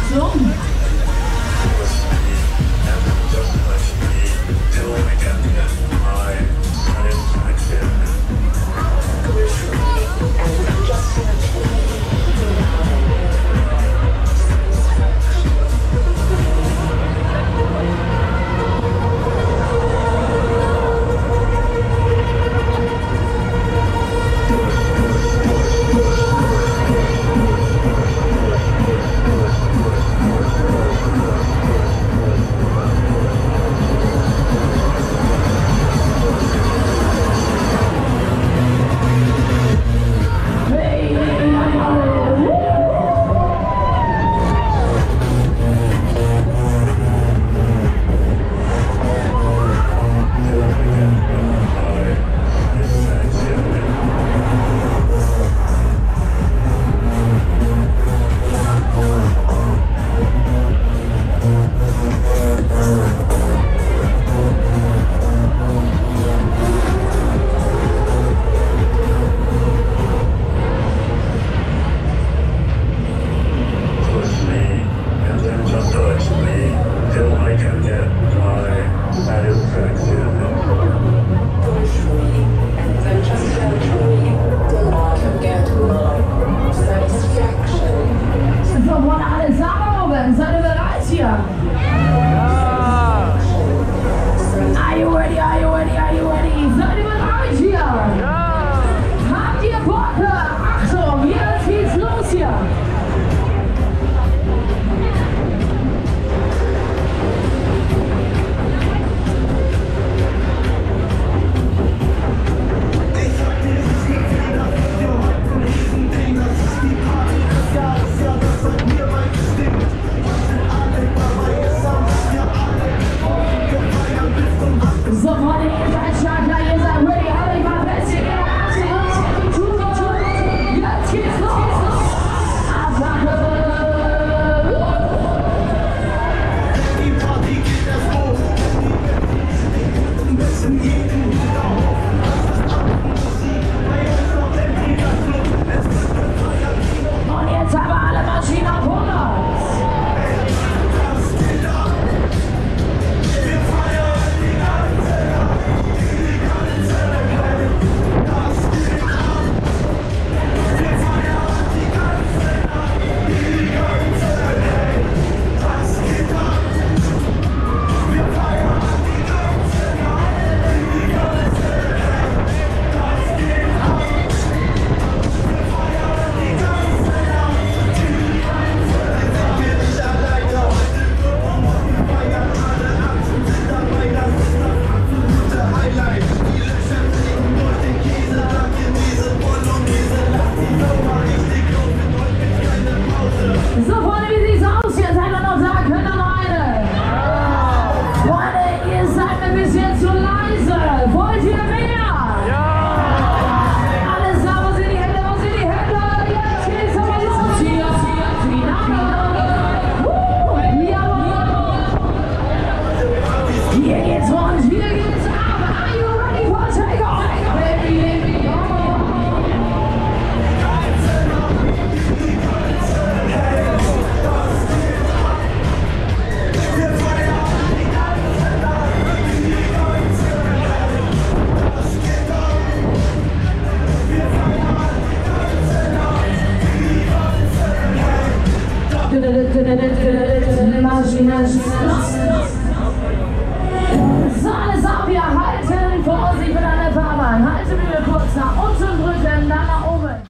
Achtung! Seid ihr bereit hier? Ja! Are you ready? Are you ready? Are you ready? Seid ihr bereit hier? Ja! Habt ihr Bock? Achtung, jetzt geht's los hier! So, Freunde, ihr seid stark, ihr seid ready, alle mal fest, ihr geht jetzt geht's los! Attacke! Die Party geht erst los. Müssen jeden auf. Das ist Abendmusik. Bei uns noch der Liga-Club. Es wird gefeiert. Und jetzt haben wir alle Maschinen auf 100! So, Freunde, wie sieht's aus? Jetzt seid ihr noch da, könnt ihr noch eine? Freunde, ihr seid ein bisschen zu leise. Wollt ihr mehr? Alles klar, wo sind die Hände? Wo sind die Hände? Jetzt geht's aber los hier. Jawohl. Hier geht's rund, hier geht's ab. Are you ready for takeoff? Baby, so, alles auf, wir halten Vorsicht mit einer Fahrbahn. Halten wir kurz nach unten drücken, dann nach oben.